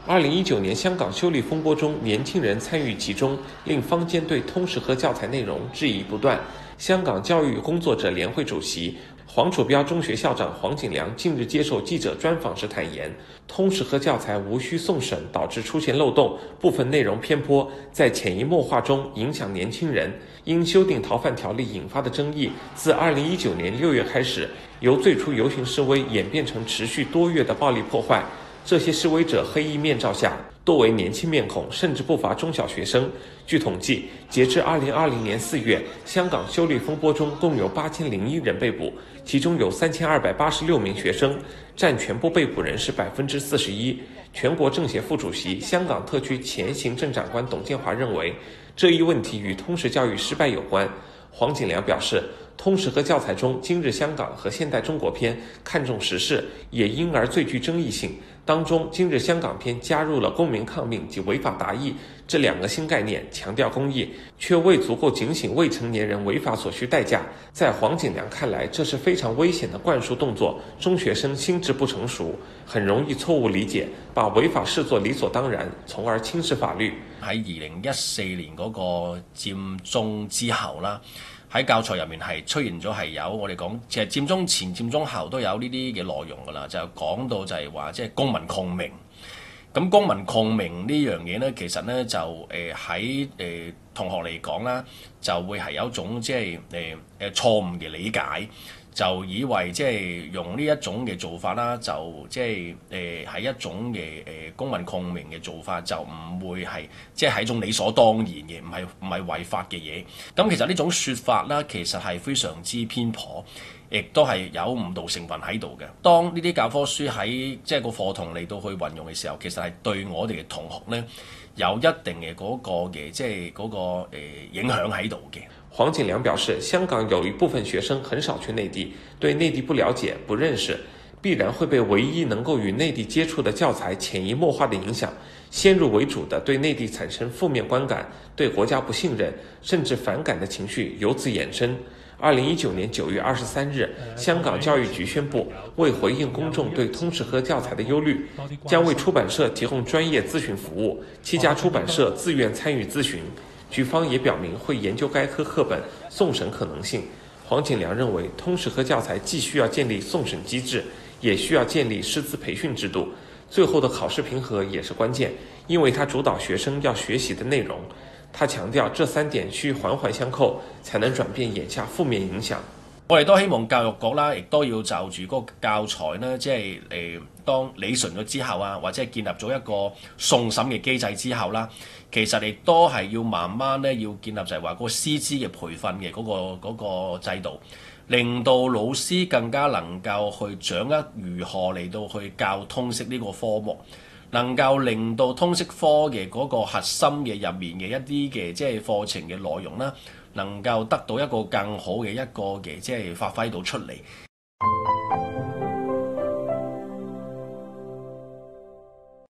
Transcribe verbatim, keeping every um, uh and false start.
二零一九年香港修例风波中，年轻人参与其中，令坊间对通识科教材内容质疑不断。香港教育工作者联会主席、黄楚标中学校长黄锦良近日接受记者专访时坦言，通识科教材无需送审，导致出现漏洞，部分内容偏颇，在潜移默化中影响年轻人。因修订逃犯条例引发的争议，自二零一九年六月开始，由最初游行示威演变成持续多月的暴力破坏。这些示威者黑衣面罩下多为年轻面孔，甚至不乏中小学生。据统计，截至二零二零年四月，香港修例风波中共有八千零一人被捕，其中有三千二百八十六名学生，占全部被捕人士百分之四十一。全国政协副主席、香港特区前行政长官董建华认为，这一问题与通识教育失败有关。黄锦良表示，通识科教材中今日香港和现代中国篇看重时事，也因而最具争议性。当中今日香港篇加入了公民抗命及违法达义这两个新概念，强调公益，却未足够警醒未成年人违法所需代价。在黄锦良看来，这是非常危险的灌输动作，中学生心智不成熟，很容易錯誤理解，把違法視作理所當然，從而輕視法律。 喺二零一四年嗰個佔中之後啦，喺教材入面係出現咗係有我哋講，其實佔中前、佔中後都有呢啲嘅內容㗎啦，就講到就係話即係公民抗命。咁公民抗命呢樣嘢呢，其實呢就誒喺誒同學嚟講啦，就會係有一種即係誒誒錯誤嘅理解。就以為即係用呢一種嘅做法啦，就即係誒係一種嘅誒、呃、公民抗命嘅做法，就唔會係即係係一種理所當然嘅，唔係唔係違法嘅嘢。咁其實呢種說法啦，其實係非常之偏頗，亦都係有誤導成分喺度嘅。當呢啲教科書喺即係個課堂嚟到去運用嘅時候，其實係對我哋嘅同學咧有一定嘅嗰個嘅即係嗰個誒影響喺度嘅。 黃錦良表示，香港有一部分學生很少去內地，對內地不了解、不認識，必然會被唯一能夠與內地接觸的教材潛移默化的影響，先入為主的對內地產生負面觀感，對國家不信任，甚至反感的情緒由此衍生。二零一九年九月二十三日，香港教育局宣布，為回應公眾對通識科教材的憂慮，將為出版社提供專業諮詢服務，七家出版社自願參與諮詢。局方也表明會研究該科課本送審可能性。黃錦良認為，通識科教材既需要建立送審機制，也需要建立師資培訓制度，最後的考試評核也是關鍵，因為它主導學生要學習的內容。他強調，這三點需環環相扣，才能轉變眼下負面影響。 我哋都希望教育局啦，亦都要就住嗰個教材呢，即係誒當理順咗之後啊，或者係建立咗一個送審嘅機制之後啦，其實亦都係要慢慢咧要建立就係話嗰個師資嘅培訓嘅嗰個嗰個制度，令到老師更加能夠去掌握如何嚟到去教通識呢個科目，能夠令到通識科嘅嗰個核心嘅入面嘅一啲嘅即係課程嘅內容啦，能夠得到一個更好嘅一個嘅即係發揮到出嚟。